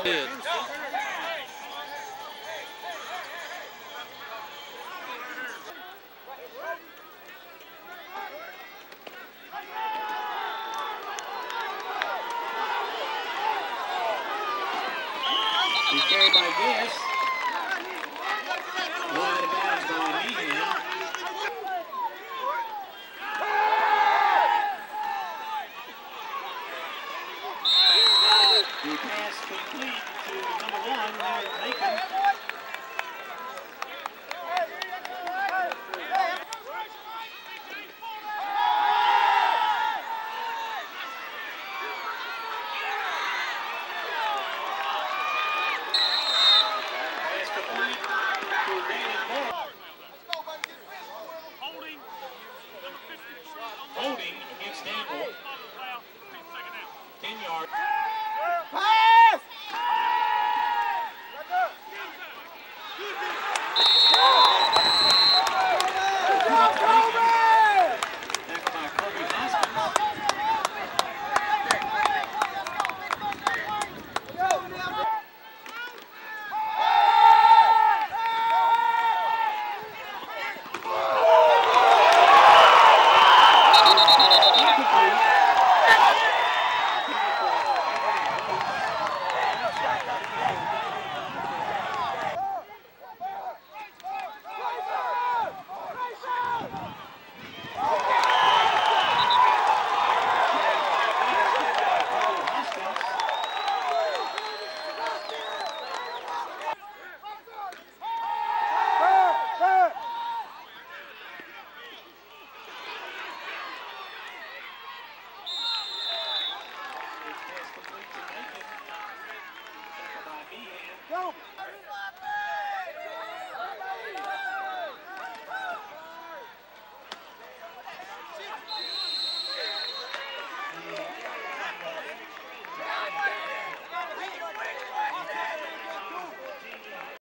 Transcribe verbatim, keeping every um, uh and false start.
Good. He's carried by Guess. One out of bounds by Meehan. The pass complete to number one, there Macon. Pass complete to David Moore. Holding against Danville. ten yards. Pass! Back by Kobe Hoskins. Go!